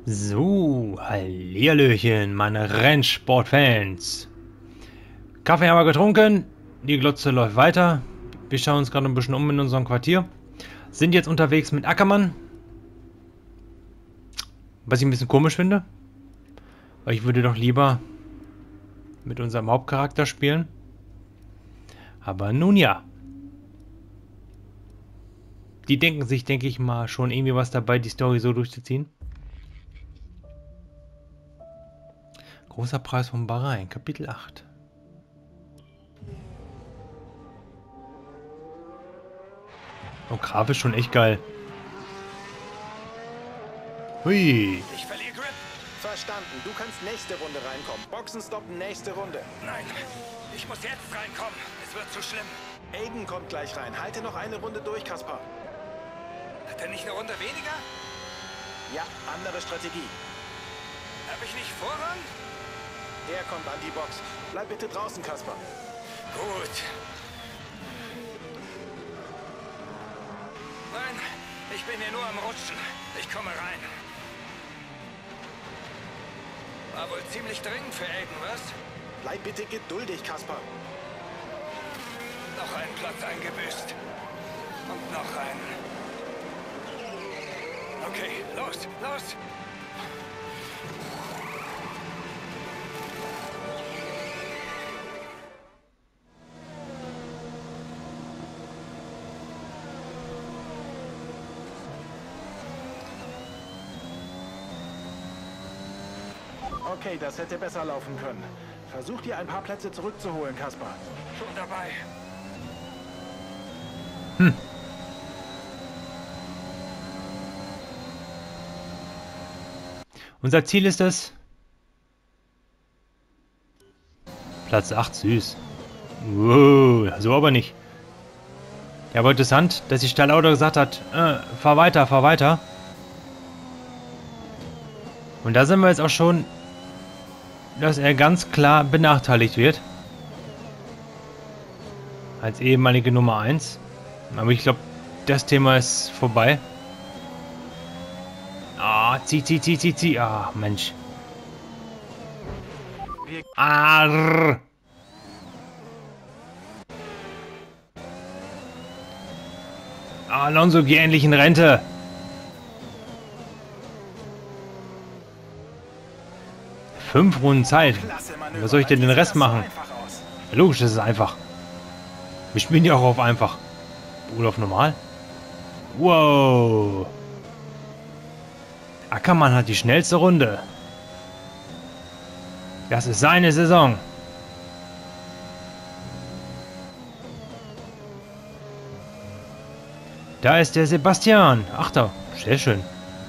So, hallihallöchen, meine Rennsportfans. Kaffee haben wir getrunken, die Glotze läuft weiter. Wir schauen uns gerade ein bisschen um in unserem Quartier. Sind jetzt unterwegs mit Ackermann. Was ich ein bisschen komisch finde. Weil ich würde doch lieber mit unserem Hauptcharakter spielen. Aber nun ja. Die denken sich, denke ich mal, schon irgendwie was dabei, die Story so durchzuziehen. Großer Preis von Bahrain, Kapitel 8. Oh, grafisch schon echt geil. Hui. Ich verliere Grip. Verstanden. Du kannst nächste Runde reinkommen. Boxen stoppen, nächste Runde. Nein, ich muss jetzt reinkommen. Es wird zu schlimm. Aiden kommt gleich rein. Halte noch eine Runde durch, Kaspar. Hat er nicht eine Runde weniger? Ja, andere Strategie. Habe ich nicht Vorrang? Er kommt an die Box. Bleib bitte draußen, Kaspar. Gut. Nein, ich bin hier nur am Rutschen. Ich komme rein. War wohl ziemlich dringend für Aiden, was? Bleib bitte geduldig, Kaspar. Noch einen Platz eingebüßt. Und noch einen. Okay, los, los! Okay, das hätte besser laufen können. Versuch dir ein paar Plätze zurückzuholen, Kaspar. Schon dabei. Unser Ziel ist es. Platz 8, süß. Wow, so aber nicht. Ja, aber interessant, dass die Stallauto gesagt hat, fahr weiter, fahr weiter. Und da sind wir jetzt auch schon, dass er ganz klar benachteiligt wird. Als ehemalige Nummer 1. Aber ich glaube, das Thema ist vorbei. Ah, zieh. Ah, Mensch. Arr. Alonso, geh endlich in Rente. Fünf Runden Zeit. Was soll ich denn den Rest machen? Logisch, das ist einfach. Wir spielen ja auch auf einfach. Oder auf normal. Wow. Ackermann hat die schnellste Runde. Das ist seine Saison. Da ist der Sebastian. Ach da, sehr schön.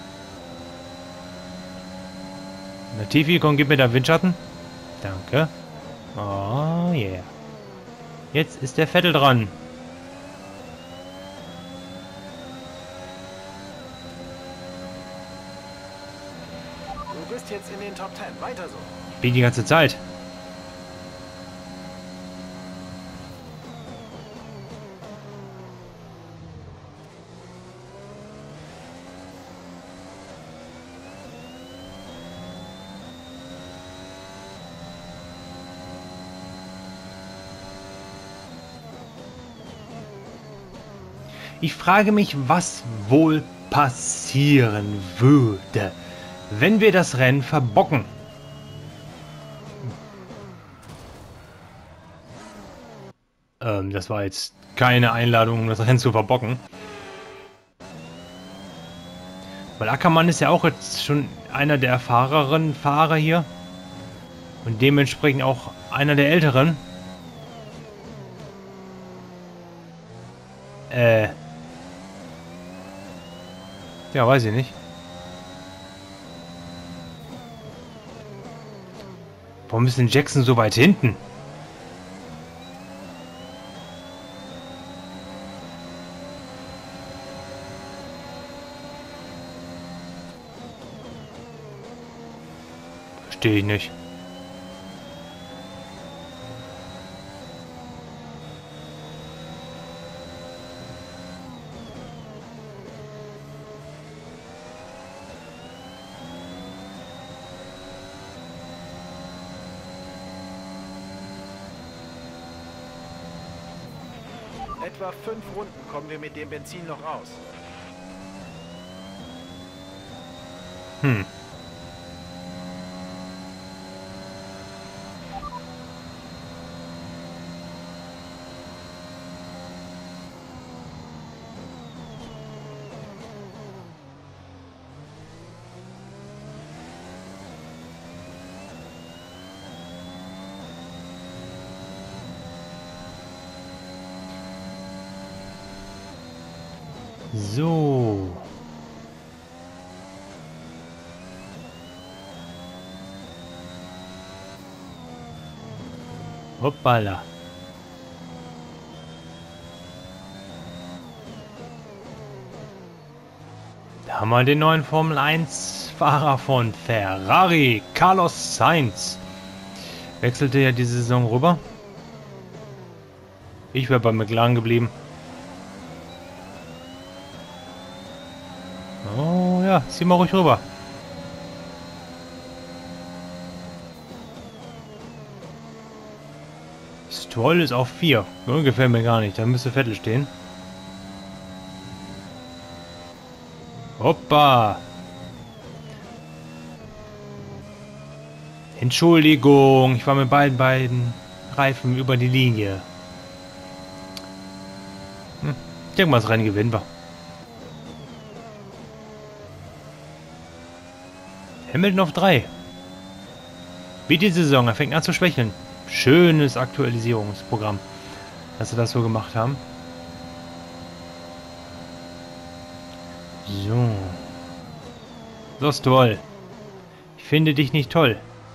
Latifi, komm, gib mir da Windschatten. Danke. Oh yeah. Jetzt ist der Vettel dran. Du bist jetzt in den Top 10. Weiter so. Wie die ganze Zeit. Ich frage mich, was wohl passieren würde, wenn wir das Rennen verbocken. Das war jetzt keine Einladung, um das Rennen zu verbocken. Weil Ackermann ist ja auch jetzt schon einer der erfahreneren Fahrer hier. Und dementsprechend auch einer der älteren. Ja, weiß ich nicht. Warum ist denn Jackson so weit hinten? Verstehe ich nicht. etwa 5 Runden kommen wir mit dem Benzin noch aus. Hm. So. Hoppala. Da haben wir den neuen Formel 1 Fahrer von Ferrari, Carlos Sainz. Wechselte ja diese Saison rüber. Ich wäre bei McLaren geblieben. Oh ja, zieh mal ruhig rüber. Stroll ist auf 4. So gefällt mir gar nicht. Da müsste Vettel stehen. Hoppa. Entschuldigung, ich war mit beiden Reifen über die Linie. Ich denke mal, das Rennen gewinnen wir. Hamilton auf 3. Wie die Saison, er fängt an zu schwächeln. Schönes Aktualisierungsprogramm, dass sie das so gemacht haben. So. So ist toll. Ich finde dich nicht toll.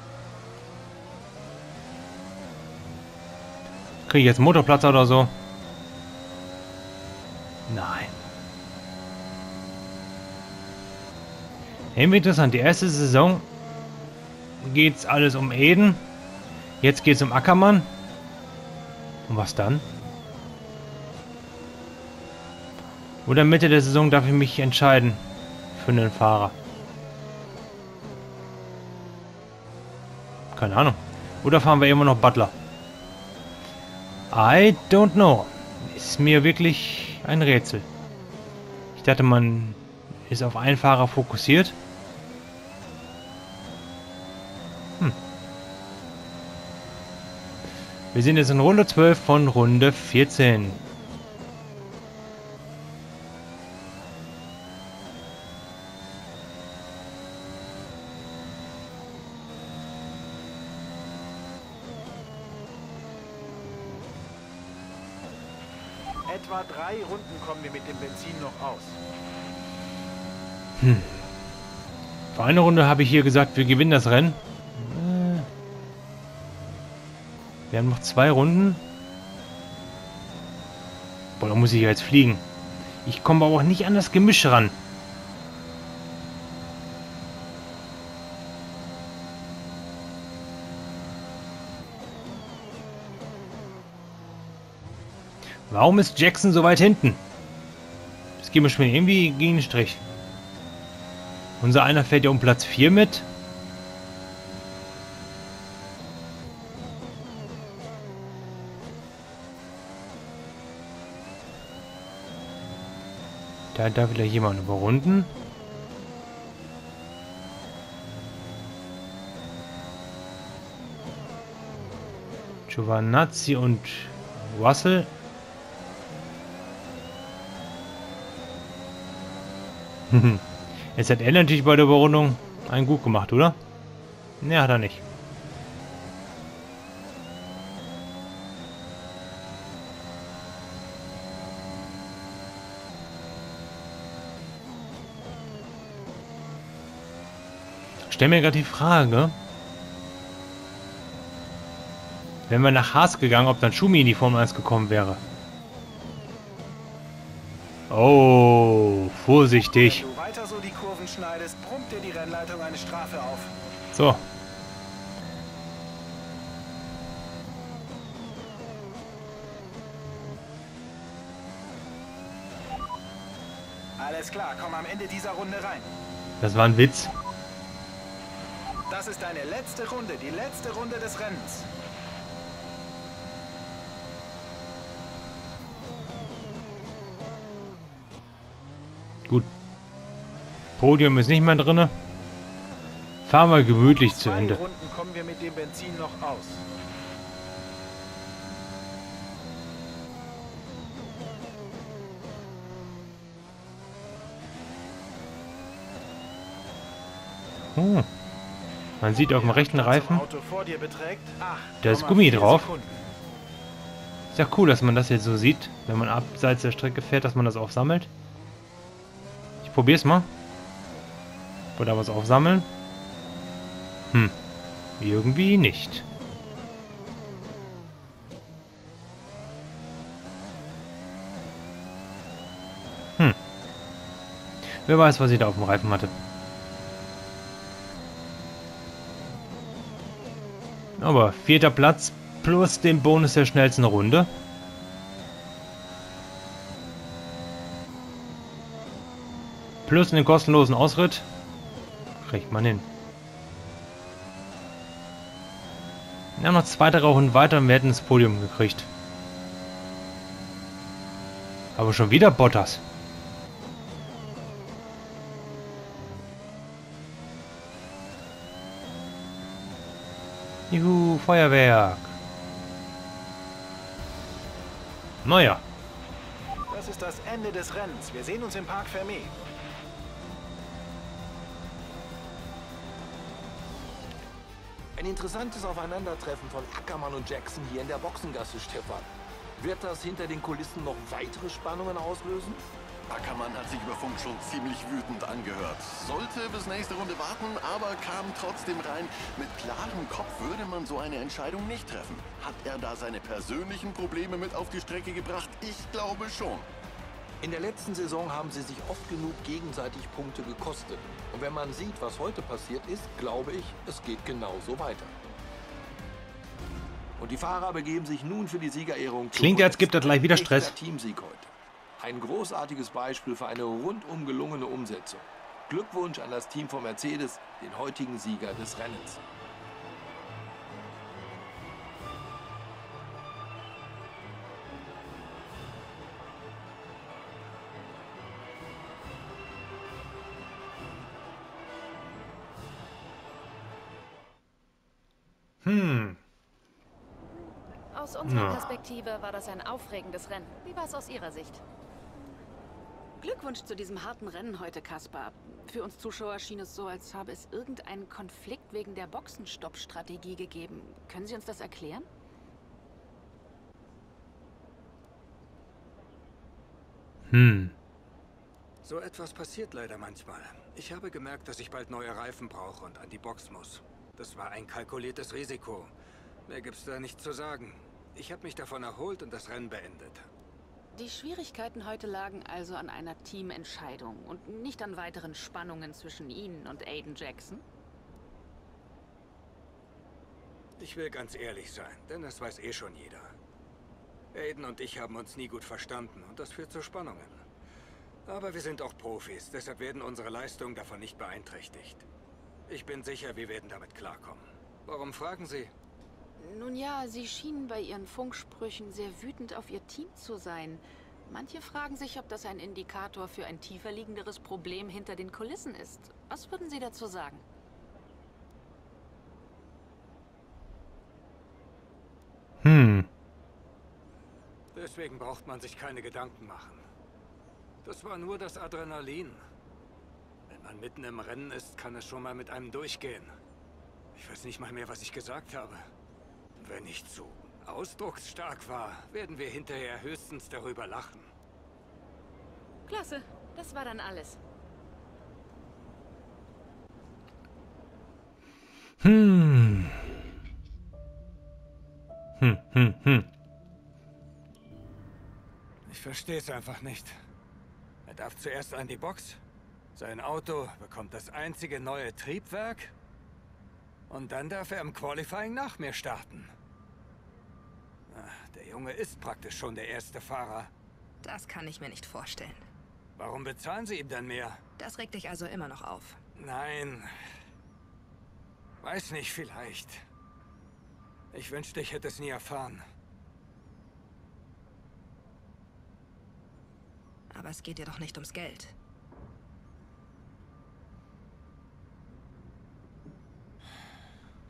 Kriege ich jetzt einen Motorplatzer oder so? Nein. Irgendwie interessant. Die erste Saison geht's alles um Eden. Jetzt geht's um Ackermann. Und was dann? Oder Mitte der Saison darf ich mich entscheiden für einen Fahrer. Keine Ahnung. Oder fahren wir immer noch Butler? I don't know. Ist mir wirklich ein Rätsel. Ich dachte, man ist auf einen Fahrer fokussiert. Wir sind jetzt in Runde 12 von Runde 14. Etwa 3 Runden kommen wir mit dem Benzin noch aus. Für eine Runde habe ich hier gesagt, wir gewinnen das Rennen. Wir haben noch 2 Runden. Boah, da muss ich ja jetzt fliegen. Ich komme aber auch nicht an das Gemisch ran. Warum ist Jackson so weit hinten? Das geht mir schon irgendwie gegen den Strich. Unser einer fährt ja um Platz 4 mit. Da darf wieder jemand überrunden. Giovanazzi und Russell. Jetzt hat er natürlich bei der Überrundung einen gut gemacht, oder? Ne, hat er nicht. Stell mir gerade die Frage, wenn wir nach Haas gegangen, ob dann Schumi in die Formel 1 gekommen wäre. Oh, vorsichtig. Wenn du weiter so die Kurven schneidest, brummt dir die Rennleitung eine Strafe auf. So. Alles klar, komm am Ende dieser Runde rein. Das war ein Witz. Das ist deine letzte Runde, die letzte Runde des Rennens. Podium ist nicht mehr drin. Fahren wir gemütlich zu Ende. 2 Runden kommen wir mit dem Benzin noch aus. Man sieht auf dem rechten Reifen, Auto vor dir beträgt da ist Gummi 8,4 drauf. Sekunden. Ist ja cool, dass man das jetzt so sieht, wenn man abseits der Strecke fährt, dass man das aufsammelt. Ich probier's mal. Oder da was aufsammeln? Irgendwie nicht. Wer weiß, was ich da auf dem Reifen hatte. Aber 4. Platz plus den Bonus der schnellsten Runde. Plus den kostenlosen Ausritt. Kriegt man hin. Wir haben noch 2, 3 Runden weiter und wir hätten das Podium gekriegt. Aber schon wieder Bottas. Juhu, Feuerwerk. Naja. Das ist das Ende des Rennens. Wir sehen uns im Parc Fermé. Ein interessantes Aufeinandertreffen von Ackermann und Jackson hier in der Boxengasse, Stefan. Wird das hinter den Kulissen noch weitere Spannungen auslösen? Ackermann hat sich über Funk schon ziemlich wütend angehört. Sollte bis nächste Runde warten, aber kam trotzdem rein. Mit klarem Kopf würde man so eine Entscheidung nicht treffen. Hat er da seine persönlichen Probleme mit auf die Strecke gebracht? Ich glaube schon. In der letzten Saison haben sie sich oft genug gegenseitig Punkte gekostet. Und wenn man sieht, was heute passiert ist, glaube ich, es geht genauso weiter. Und die Fahrer begeben sich nun für die Siegerehrung. Klingt, als gibt er gleich wieder Stress. Teamsieg heute. Ein großartiges Beispiel für eine rundum gelungene Umsetzung. Glückwunsch an das Team von Mercedes, den heutigen Sieger des Rennens. Aus unserer Perspektive war das ein aufregendes Rennen. Wie war es aus Ihrer Sicht? Glückwunsch zu diesem harten Rennen heute, Kaspar. Für uns Zuschauer schien es so, als habe es irgendeinen Konflikt wegen der Boxenstopp-Strategie gegeben. Können Sie uns das erklären? So etwas passiert leider manchmal. Ich habe gemerkt, dass ich bald neue Reifen brauche und an die Box muss. Das war ein kalkuliertes Risiko. Mehr gibt's da nicht zu sagen. Ich habe mich davon erholt und das Rennen beendet. Die Schwierigkeiten heute lagen also an einer Teamentscheidung und nicht an weiteren Spannungen zwischen Ihnen und Aiden Jackson? Ich will ganz ehrlich sein, denn das weiß eh schon jeder. Aiden und ich haben uns nie gut verstanden und das führt zu Spannungen. Aber wir sind auch Profis, deshalb werden unsere Leistungen davon nicht beeinträchtigt. Ich bin sicher, wir werden damit klarkommen. Warum fragen Sie? Nun ja, Sie schienen bei Ihren Funksprüchen sehr wütend auf Ihr Team zu sein. Manche fragen sich, ob das ein Indikator für ein tiefer liegenderes Problem hinter den Kulissen ist. Was würden Sie dazu sagen? Deswegen braucht man sich keine Gedanken machen. Das war nur das Adrenalin. Wenn man mitten im Rennen ist, kann es schon mal mit einem durchgehen. Ich weiß nicht mal mehr, was ich gesagt habe. Wenn ich zu ausdrucksstark war, werden wir hinterher höchstens darüber lachen. Klasse, das war dann alles. Ich verstehe es einfach nicht. Er darf zuerst an die Box. Sein Auto bekommt das einzige neue Triebwerk. Und dann darf er im Qualifying nach mir starten. Der Junge ist praktisch schon der erste Fahrer. Das kann ich mir nicht vorstellen. Warum bezahlen Sie ihm dann mehr? Das regt dich also immer noch auf. Nein. Weiß nicht, vielleicht. Ich wünschte, ich hätte es nie erfahren. Aber es geht dir doch nicht ums Geld.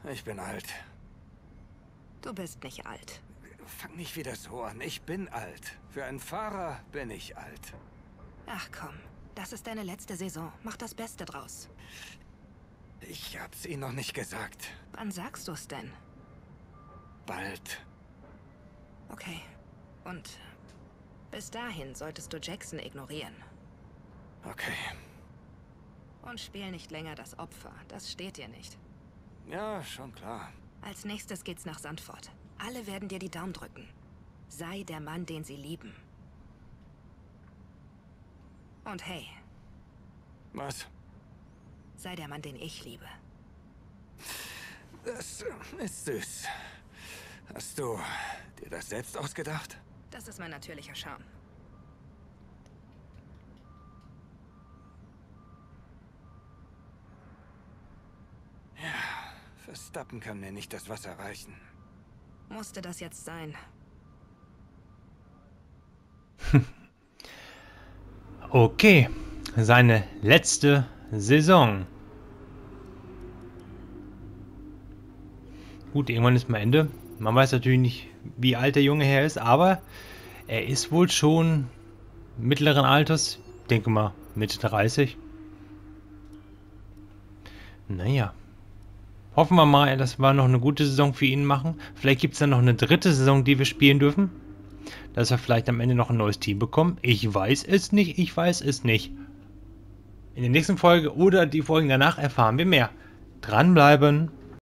Ich bin alt. Du bist nicht alt. Fang nicht wieder so an. Ich bin alt. Für einen Fahrer bin ich alt. Ach komm, das ist deine letzte Saison. Mach das Beste draus. Ich hab's Ihnen noch nicht gesagt. Wann sagst du's denn? Bald. Okay. Und bis dahin solltest du Jackson ignorieren. Okay. Und spiel nicht länger das Opfer. Das steht dir nicht. Ja, schon klar. Als nächstes geht's nach Sandford. Alle werden dir die Daumen drücken. Sei der Mann, den sie lieben. Und hey, Was? sei der Mann, den ich liebe. Das ist süß. Hast du dir das selbst ausgedacht? Das ist mein natürlicher Charme. Verstappen kann mir nicht das Wasser reichen. Musste das jetzt sein? Okay, seine letzte Saison. Gut, irgendwann ist mal Ende. Man weiß natürlich nicht, wie alt der Junge her ist, aber er ist wohl schon mittleren Alters. Ich denke mal Mitte 30. Naja. Hoffen wir mal, dass wir noch eine gute Saison für ihn machen. Vielleicht gibt es dann noch eine dritte Saison, die wir spielen dürfen. Dass wir vielleicht am Ende noch ein neues Team bekommen. Ich weiß es nicht, ich weiß es nicht. In der nächsten Folge oder die Folgen danach erfahren wir mehr. Dranbleiben!